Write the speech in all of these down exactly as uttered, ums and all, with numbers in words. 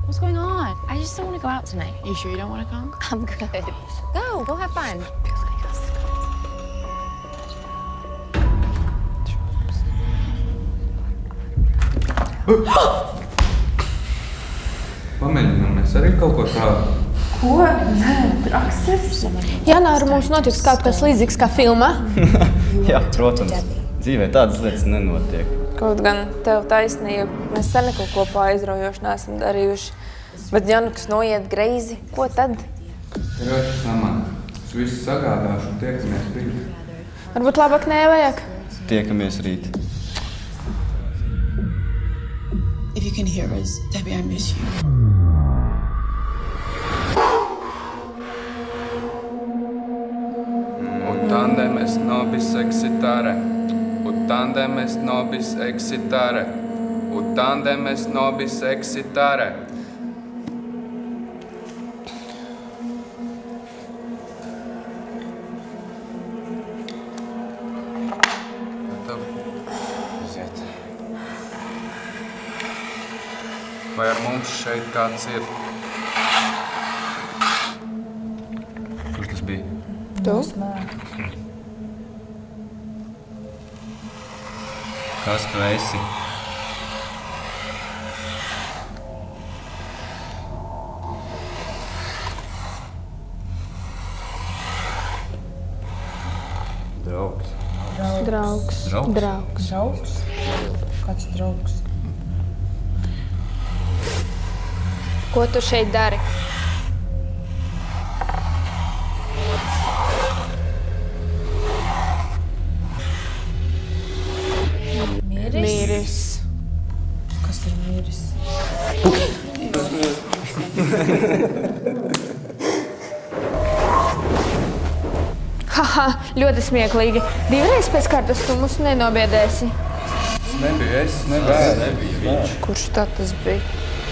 What's going on? I just don't want to go out tonight. You sure you don't want to come? I'm good. Go, go have fun. Pamēģinām, mēs arī kaut ko tādu. Ko? Nē, prakses? Jānā, ar mums notiks kaut kas līdzīgs kā filmā. Jā, protams. Dzīvē tādas lietas nenotiek. Kaut gan tev taisnība. Mēs sen kaut ko aizraujoši neesam darījuši. Bet ja nu kas noiet greizi, ko tad? Rači, Samanta. Es visu sagādāšu un tiekamies rīt. Varbūt labāk nevajag. Tiekamies rīt. If you can hear us, Debbie, I miss you. Un tandem es nobis excitare. Un tandem es nobis excitare. Un tandem es nobis excitare. Vai ar mums šeit kāds ir? Kurš tas bija? Tu? Kas tu esi? Draugs. Draugs. Draugs? Draugs. Draugs? Kāds draugs? Ko tu šeit dari? Miris? Miris. Kas ir miris? Haha, ļoti smieklīgi. Divreiz pēc kārtas tu mūs nenobiedēsi. Es nebiju, es nebiju. Viņš. Kurš tad tas bija?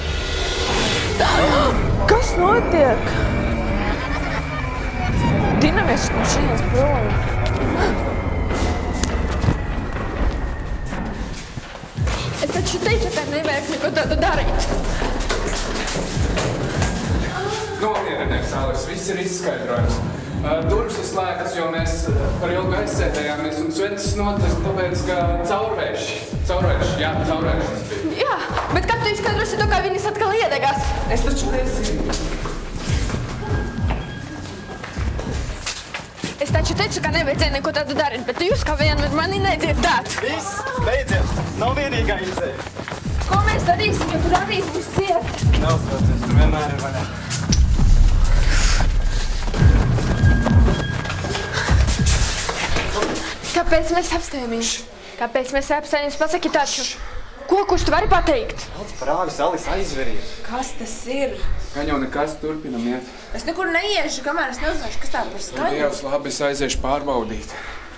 Kas notiek? Dinamies no šīs prom. Es taču teicu, ka nevajag neko tādu darīt. Nomierinies, Alis, viss ir izskaidrojums. Durvis ir slēgts, jo mēs par ilgu aizsēdējāmies un sveces notas, tāpēc, ka caurvērši. Caurvērši, jā, caurvērši tas bija. Jā, bet kad tu izskaidrosi to, kā viņas atkal iedegās? Es taču nezinu. Es taču teicu, ka nevajadzēja neko tādu darīt, bet jūs kā vienmēr mani nedzirdāt. Viss, beidziet! Nav vienīgā izēja. Ko mēs darīsim, ja tur arī būs ciet? Neuztraucies, tur vienmēr ir vaļā. Kāpēc mēs apstājamies? Kāpēc mēs apstājamies? Pasaki taču. Ko, kurš tu vari pateikt? Daudz par āvis, Alis aizveries. Kas tas ir? Gan jau nekas, turpinam iet. Es nekur neiešu, kamēr es neuzzināšu, kas tā par skaņu. Dievs, labi, es aiziešu pārbaudīt.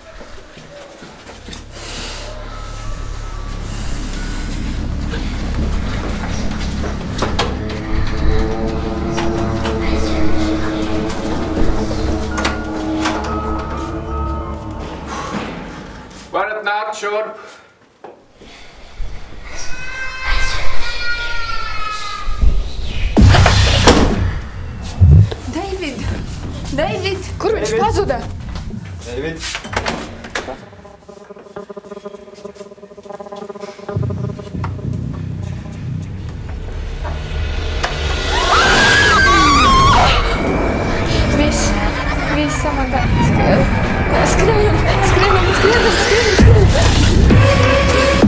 Varat nākt šurp. David! David! Kur viņš pazuda? David? Viss, viss Samantā. Skrienam, skrienam, skrienam, skrienam, skrienam, skrienam.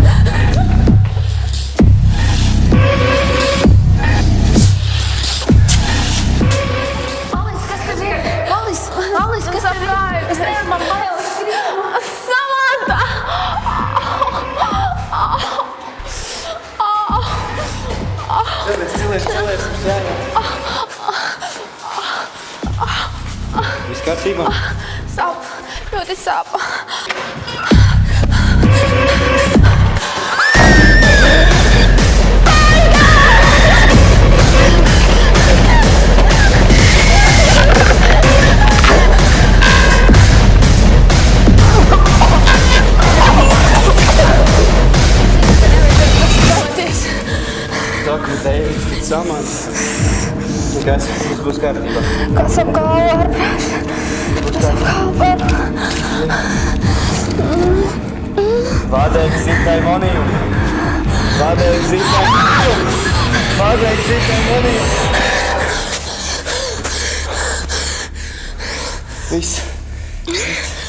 Alis, kas tev ir? Alis, Alis, kas tev ir? Es nezinu, man bailes skrienam. Samantā! Celies, celies, celies, mums jāiet. Viss kārtībā? Sāp, ļoti sāp. Saka, Deivids, tic Samantā. komanda. Nekas, viss būs kārtībā. Kasam galvu ar prātu. Kasam galvu ar Vādēk zitai moniju. Vādēk zitai moniju. Vādēk zitai moniju. Viss.